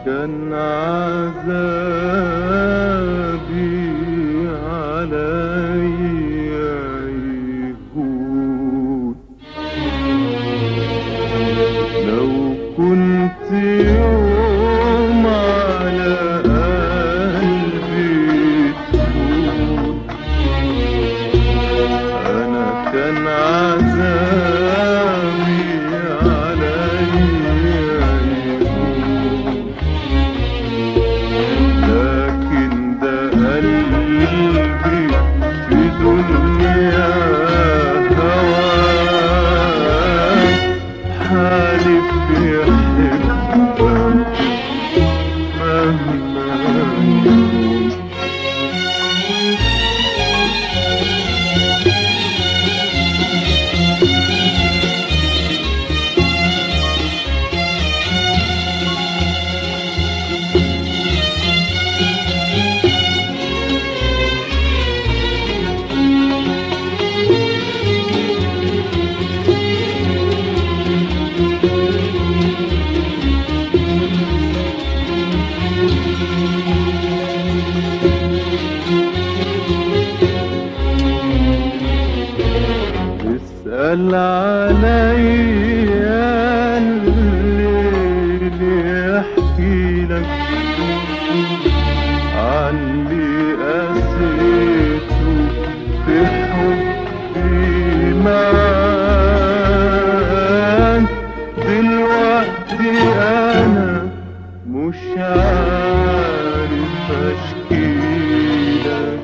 كان عذابي عليا يهون. لو كنت يوم على قلبي تكون، أنا كان عذابي عليا يهون. لكن ده قلبي في دنيا هواك حالف يحبك مهما يكون. اسأل عليا الليل يحكي لك عن اللي قسيته في حبي معاك. دلوقتي أنا مش عارف أشكيلك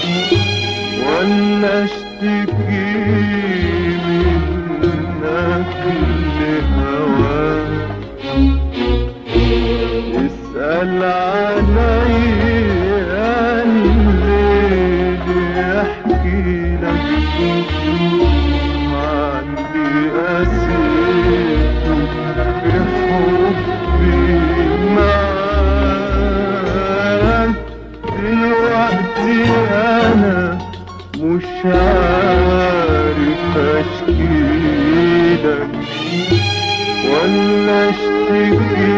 ولا أشتكي منك لهواك. اسأل عليا الليل يحكي لك عن اللي قسيته في حبي معاك. دلوقتي أنا مش عارف أشكيلك ولا أشتكي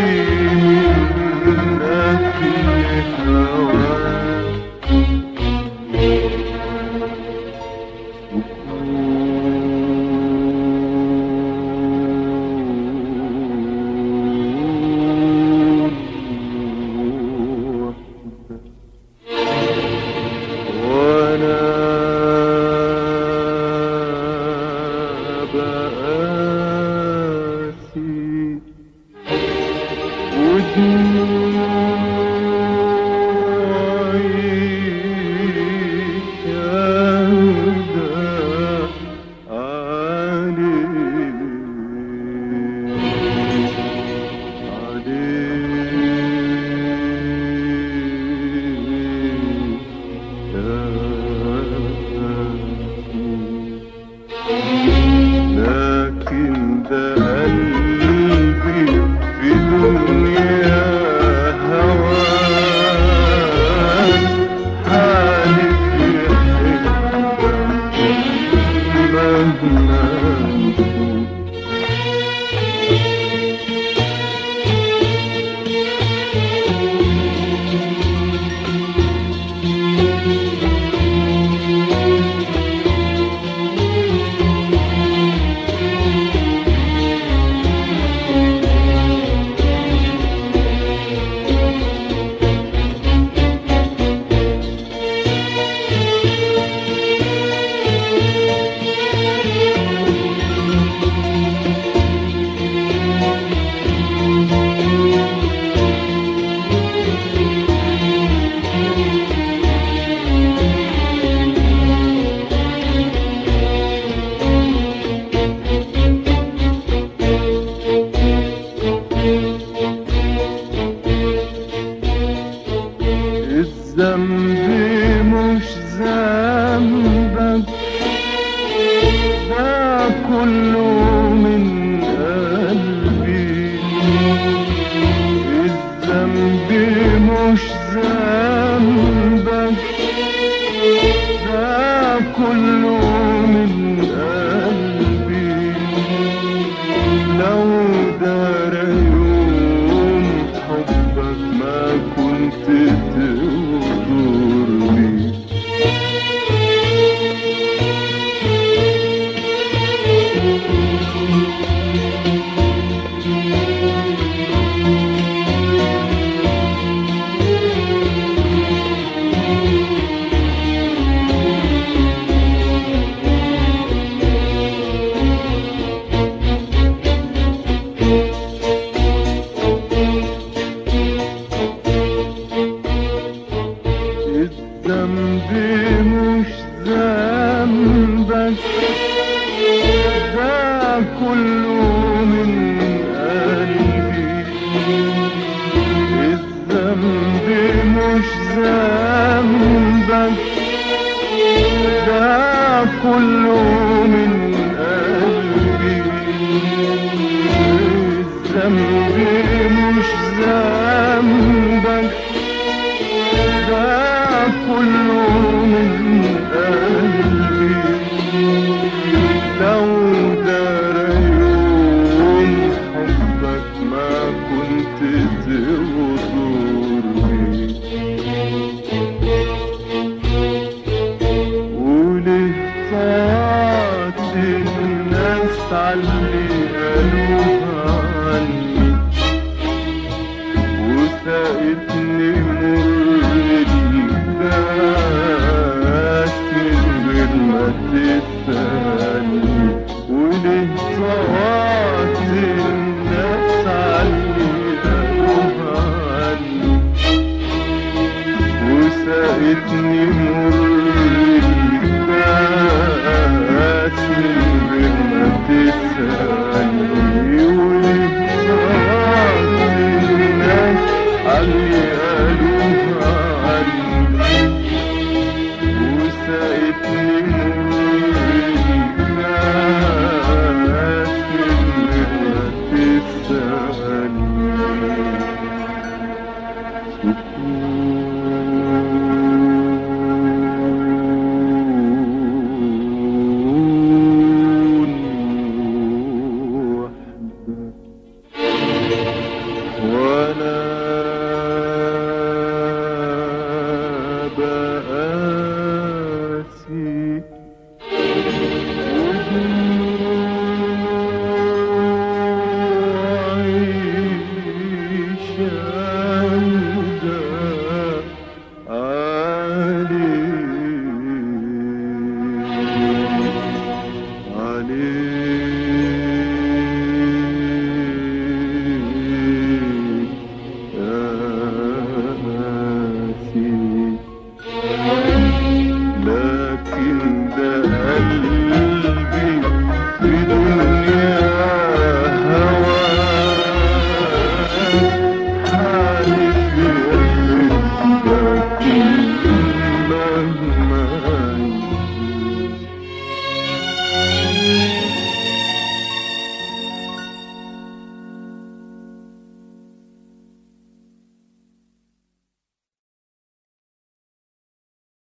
منك لهواك. لكن ده قلبي في دنيا هواك حالف يحبك مهما يكون. الذنب مش ذنبك ده كله من قلبي. الذنب مش ذنبك ده كله من قلبي. لو دار يوم ذنبك ده كله من قلبي. لو دار يوم حبك ما كنت تغور